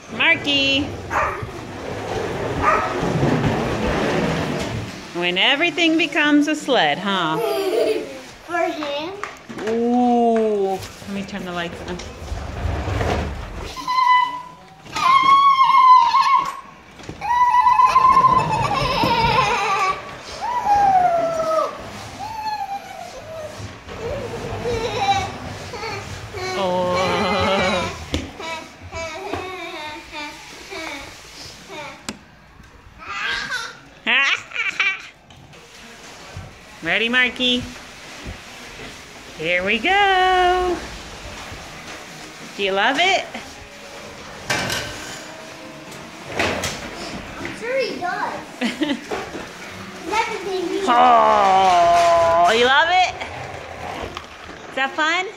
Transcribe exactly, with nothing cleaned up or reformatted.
Marky. When everything becomes a sled, huh? For him? Ooh. Let me turn the lights on. Oh. Ready, Marky? Here we go. Do you love it? I'm sure he does. Everything he Oh, you love it? Is that fun?